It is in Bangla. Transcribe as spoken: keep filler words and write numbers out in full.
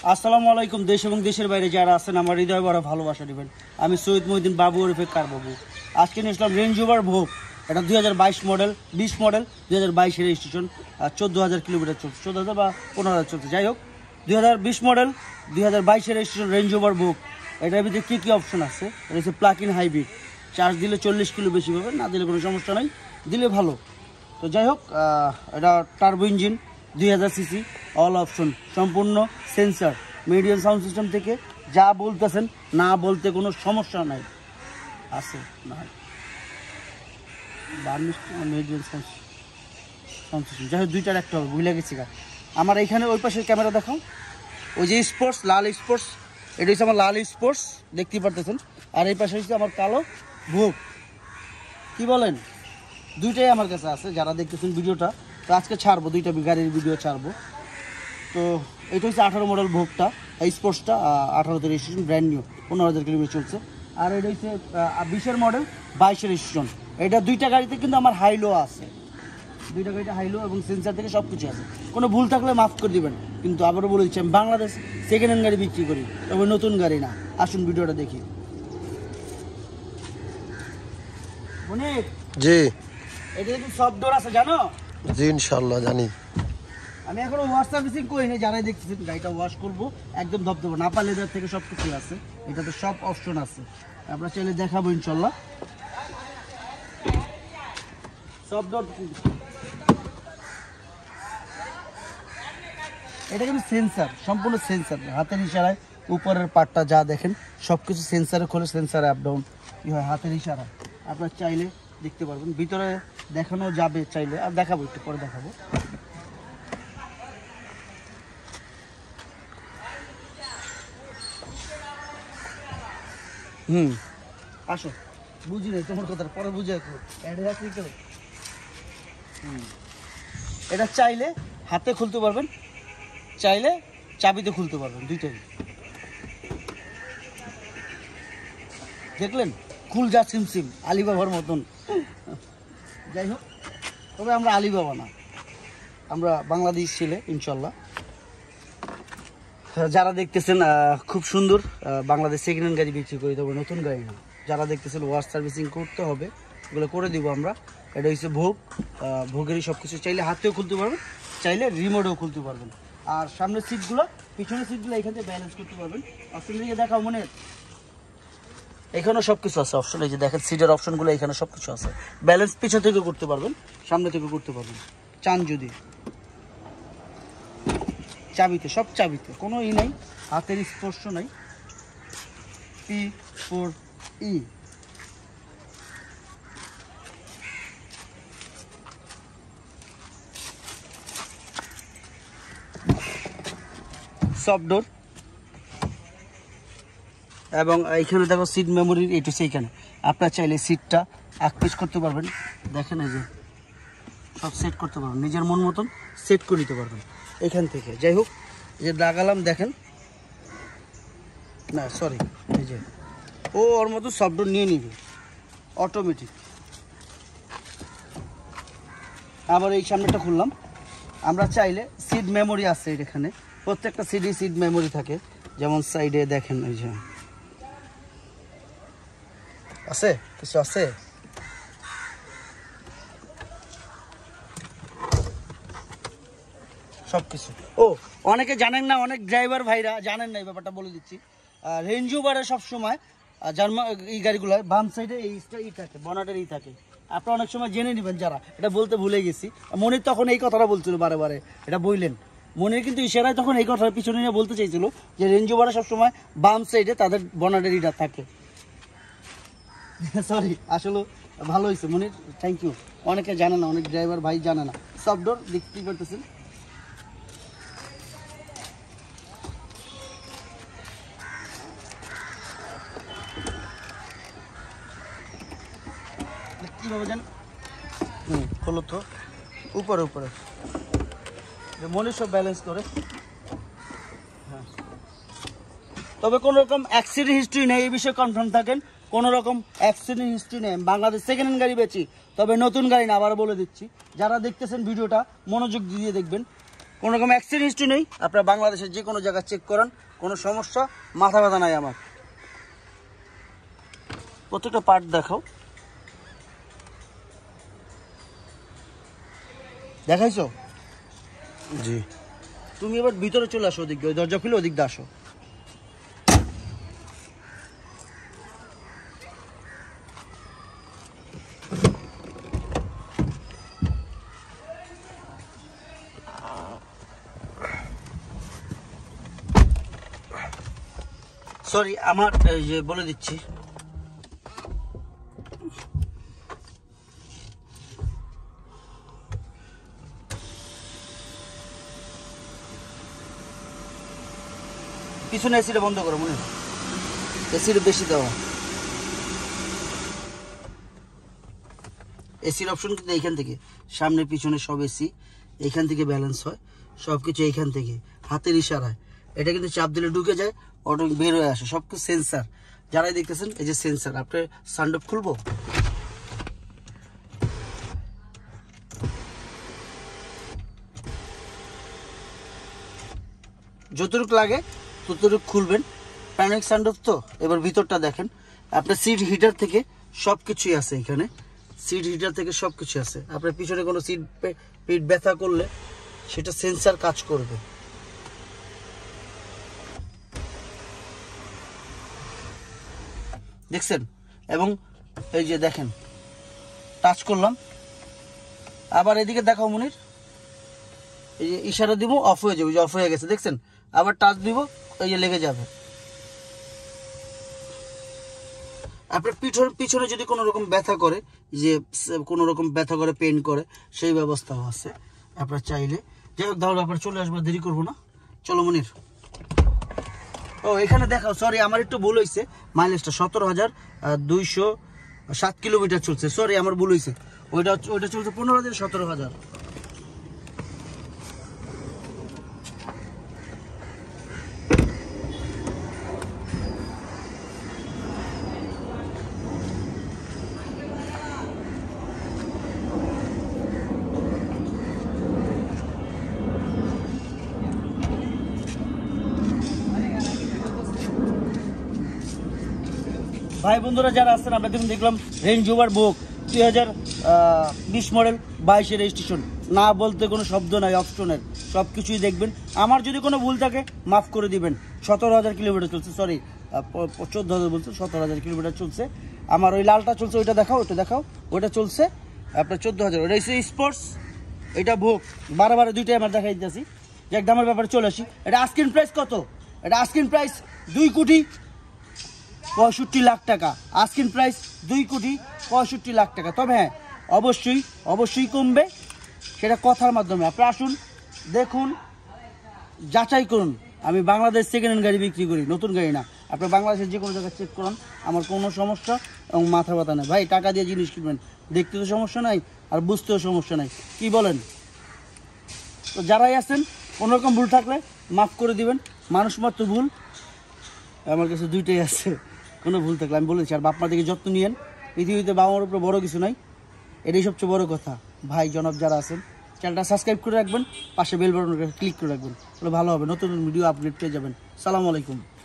আসসালামু আলাইকুম। দেশ এবং দেশের বাইরে যারা আছেন আমার হৃদয় বড় ভালোবাসা দিবেন। আমি সৈয়দ মহিউদ্দিন বাবু ওরফে কার বাবু। আজকে নিয়ে আসলাম রেঞ্জ ওভার ভোগ। এটা দুই হাজার বাইশ মডেল, বিশ মডেল, দুই হাজার বাইশের রেজিস্ট্রেশন, আর চোদ্দো হাজার কিলোমিটার চলছে, চোদ্দো হাজার বা পনেরো হাজার চলছে। যাই হোক, দুই হাজার বিশ মডেল, দুই হাজার বাইশের রেজিস্ট্রেশন রেঞ্জ ওভার ভোগ। এটার ভিতরে কী কী অপশন আছে? এটা হচ্ছে প্লাগ ইন হাইব্রিড। চার্জ দিলে চল্লিশ কিলো বেশি পাবেন, না দিলে কোনো সমস্যা নাই, দিলে ভালো। তো যাই হোক, এটা টার্বো ইঞ্জিন, দুই হাজার সিসি, অল অপশন, সম্পূর্ণ সেন্সার, মিডিয়াম সাউন্ড সিস্টেম থেকে যা বলতেছেন না বলতে কোনো সমস্যা নাই, আছে না মিডিয়াম সাউন্ড সাউন্ড সিস্টেম। যাই হোক, দুইটার একটা হবে, ভুলে গেছি গা। আমার এইখানে ওই পাশের ক্যামেরা দেখাও, ওই যে স্পোর্টস, লাল স্পোর্টস, এটা হচ্ছে আমার লাল স্পোর্টস, দেখতেই পারতেছেন। আর এই পাশে হচ্ছে আমার কালো ভোগ। কি বলেন? দুইটাই আমার কাছে আছে, যারা দেখতেছেন ভিডিওটা। তো আজকে ছাড়বো দুইটা গাড়ির ভিডিও ছাড়বো। তো এটা হচ্ছে আঠারো মডেল ভোগটা, এই স্পোর্টসটা আঠারোতে রেজিস্ট্রেশন, ব্র্যান্ড নিউ, পনেরো হাজার কিলোমিটার চলছে। আর এটা হচ্ছে বিশের মডেল, বাইশের রেজিস্ট্রেশন। এটা দুইটা গাড়িতে কিন্তু আমার হাইলো আছে, দুইটা গাড়িতে হাইলো এবং সেন্সার থেকে সব কিছু আছে। কোনো ভুল থাকলে মাফ করে দিবেন। কিন্তু আবারও বলে দিচ্ছি, আমি বাংলাদেশ সেকেন্ড হ্যান্ড গাড়ি বিক্রি করি, তবে নতুন গাড়ি না। আসুন ভিডিওটা দেখি। অনেক জি, এটা কিন্তু সব ডোর আছে, জানো? জি ইনশাআল্লাহ জানি। আমি এখনো ওয়াশ সার্ভিসিং করিনি, যারাই দেখতেছেন গাড়িটা ওয়াশ করবো, একদম ধবধবে, নাপা লেদার থেকে সব কিছু আছে। এটাতে সব অপশন আছে, আমরা চাইলে দেখাবো ইনশাল্লাহ। সব ডোর, এটা কিন্তু সেন্সার, সম্পূর্ণ সেন্সার, হাতের ইশারায় উপরের পার্টটা যা দেখেন সব কিছু সেন্সারে খোলে, সেন্সারে আপ ডাউন কি হয় হাতের ইশারা। আপনার চাইলে দেখতে পারবেন, ভিতরে দেখানো যাবে চাইলে, আর দেখাবো একটু পরে দেখাবো। হুম আসো, বুঝি নাই তোমার কথা, পরে বুঝে হুম এটা চাইলে হাতে খুলতে পারবেন, চাইলে চাবিতে খুলতে পারবেন, দুইটাই। দেখলেন খুল যা সিমসিম, আলিবাবার মতন। যাই হোক, তবে আমরা আলিবাবা না, আমরা বাংলাদেশ ছেলে ইনশাল্লাহ। যারা দেখতেছেন খুব সুন্দর, বাংলাদেশ সেকেন্ড হ্যান্ড গাড়ি বিক্রি করি, তবে নতুন গাড়ি না। যারা দেখতেছেন ওয়াশ সার্ভিসিং করতে হবে, এগুলো করে দিব আমরা। এটা হচ্ছে ভোগ, ভোগেরই সব কিছু। চাইলে হাতেও খুলতে পারবেন, চাইলে রিমোটেও খুলতে পারবেন। আর সামনের সিটগুলো, পিছনের সিটগুলো এখান থেকে ব্যালেন্স করতে পারবেন। অপশন দিকে দেখাও মনে, এখানেও সব কিছু আছে অপশন। এই যে দেখেন সিটের অপশনগুলো, এখানে সব কিছু আছে। ব্যালেন্স পিছন থেকে করতে পারবেন, সামনে থেকে করতে পারবেন চান যদি। চাবিতে, সব চাবিতে, কোনো ই নাই, হাতের স্পর্শ নাই। P four E soft door. এবং এইখানে দেখো সিট মেমোরির এটা সেইখানে, আপনার চাইলে সিটটা আকপিস করতে পারবেন। দেখেন এই যে সব সেট করতে পারবেন, নিজের মন মতন সেট করে নিতে পারবেন এখান থেকে। যাই হোক, এই যে লাগালাম দেখেন, না সরি, এই যে ও ওর মতো সফট ডোর নিয়ে নিবে অটোমেটিক। আবার এই সামনেটা খুললাম, আমরা চাইলে সিট মেমোরি আছে এখানে, প্রত্যেকটা সিটই সিট মেমোরি থাকে। যেমন সাইডে দেখেন ওই যে আছে, কিছু আছে। সব কিছু। ও অনেকে জানেন না, অনেক ড্রাইভার ভাইরা জানেন না, এই ব্যাপারটা বলে দিচ্ছি। রেঞ্জ ওভারে সবসময় জার্মান এই গাড়িগুলো বাম সাইডে এইটা ই থাকে, বনাটের ই থাকে। আপনারা অনেক সময় জেনে নেবেন, যারা এটা বলতে ভুলে গেছি। মনির তখন এই কথাটা বলছিল বারে বারে, এটা বললেন মনির কিন্তু ইশারায় তখন এই কথার পিছনে নিয়ে বলতে চাইছিল যে রেঞ্জ ওভারে সবসময় বাম সাইডে তাদের বনাটের ইটা থাকে। সরি, আসলে ভালো হয়েছে মনির, থ্যাংক ইউ। অনেকে জানে না, অনেক ড্রাইভার ভাই জানে না। সফট ডোর দেখতেই পারতেছেন। কীভাবে জান, হুম হলো তো উপরে উপরে মনে সব ব্যালেন্স করে। হ্যাঁ, তবে কোনো রকম অ্যাক্সিডেন্ট হিস্ট্রি নেই, এই বিষয়ে কনফার্ম থাকেন। কোনো রকম অ্যাক্সিডেন্ট হিস্ট্রি নেই। বাংলাদেশ সেকেন্ড হ্যান্ড গাড়ি বেচি, তবে নতুন গাড়ি না, আবার বলে দিচ্ছি। যারা দেখতেছেন ভিডিওটা মনোযোগ দিয়ে দেখবেন। কোনো রকম অ্যাক্সিডেন্ট হিস্ট্রি নেই। আপনারা বাংলাদেশের যে কোনো জায়গায় চেক করেন, কোনো সমস্যা, মাথা ব্যথা নাই আমার। প্রত্যেকটা পার্ট দেখাও, দেখাইছো? জি। তুমি এবার ভিতরে চলে আসো, ওদিক দিয়ে, ওই দরজা খুলে ওদিক দিয়ে আসো। সরি, আমার এই যে বলে দিচ্ছি, পিছনে এসিটা বন্ধ করো, মনে এসিটা বেশি দেওয়া। এসির অপশন কিন্তু এইখান থেকে, সামনে পিছনে সব এসি এইখান থেকে ব্যালেন্স হয়, সব কিছু এইখান থেকে হাতের ইশারায়। এটা কিন্তু চাপ দিলে ঢুকে যায়, অটো বের হয়ে আসে, সব কিছু সেন্সার। যারাই দেখতেছেন এই যে সেন্সার। আপনার সানরুফ খুলবো, যতটুকু লাগে ততটুকু খুলবেন। প্যানিক সানরুফ তো। এবার ভিতরটা দেখেন, আপনার সিট হিটার থেকে সব কিছুই আছে এখানে, সিট হিটার থেকে সব কিছু আছে। আপনার পিছনে কোনো সিট পিঠ ব্যথা করলে সেটা সেন্সার কাজ করবে। দেখছেন? এবং এই যে দেখেন, টাচ করলাম, আবার এদিকে দেখাও মনির, এই যে ইশারা দিব, অফ হয়ে যাবে, অফ হয়ে গেছে, দেখছেন? আবার টাচ দিব, এই যে লেগে যাবে। আপনার পিছনে পিছনে যদি কোনো রকম ব্যথা করে, যে কোনো রকম ব্যথা করে, পেন করে, সেই ব্যবস্থাও আছে আপনার চাইলে। যাই হোক, তাহলে আপনার চলে আসবো, দেরি করবো না, চলো মনির। ও এখানে দেখাও, সরি আমার একটু ভুল হয়েছে, মাইলেজটা সতেরো হাজার দুইশো সাত কিলোমিটার চলছে, সরি আমার ভুল হয়েছে, ওইটা ওইটা চলছে পনেরো হাজার সতেরো হাজার। ভাই বন্ধুরা যারা আসছেন, আমরা দেখুন দেখলাম রেঞ্জ রোভার ভোগ দুই হাজার বিশ মডেল, বাইশের রেজিস্ট্রেশন, না বলতে কোনো শব্দ নাই, অপশনের সব কিছুই দেখবেন। আমার যদি কোনো ভুল থাকে মাফ করে দিবেন। সতেরো হাজার কিলোমিটার চলছে, সরি চোদ্দ হাজার বলছে, সতেরো হাজার কিলোমিটার চলছে। আমার ওই লালটা চলছে, ওইটা দেখাও, ওইটা দেখাও, ওইটা চলছে আপনার চোদ্দ হাজার। ওইটা হচ্ছে স্পোর্টস, এটা ভোগ, বারে বারে দুইটাই আমার দেখাই দিতেছি। যাক, দামের ব্যাপারে চলে আসি। এটা আস্কিং প্রাইস কত? এটা আস্কিং প্রাইস দুই কোটি পঁয়ষট্টি লাখ টাকা। আস্কিং প্রাইস দুই কোটি পঁয়ষট্টি লাখ টাকা। তবে হ্যাঁ, অবশ্যই অবশ্যই কমবে, সেটা কথার মাধ্যমে। আপনি আসুন, দেখুন, যাচাই করুন। আমি বাংলাদেশ সেকেন্ড হ্যান্ড গাড়ি বিক্রি করি, নতুন গাড়ি না। আপনি বাংলাদেশের যে কোনো জায়গায় চেক করুন, আমার কোনো সমস্যা এবং মাথা ব্যথা নেই। ভাই টাকা দিয়ে জিনিস কিনবেন, দেখতে তো সমস্যা নাই, আর বুঝতেও সমস্যা নাই, কি বলেন? তো যারাই আছেন, কোনোরকম ভুল থাকলে মাফ করে দিবেন। মানুষ মাত্র ভুল, আমার কাছে দুইটাই আছে, কোনো ভুল থাকলে আমি বলেছি। আর বাপ মা থেকে যত্ন নিয়েন, পৃথিবীতে বাবা মার উপরে বড় কিছু নাই, এটাই সবচেয়ে বড় কথা। ভাই জনাব যারা আছেন, চ্যানেলটা সাবস্ক্রাইব করে রাখবেন, পাশে বেল বাটনটা ক্লিক করে রাখবেন, তাহলে ভালো হবে, নতুন ভিডিও আপডেট পেয়ে যাবেন। সালামু আলাইকুম।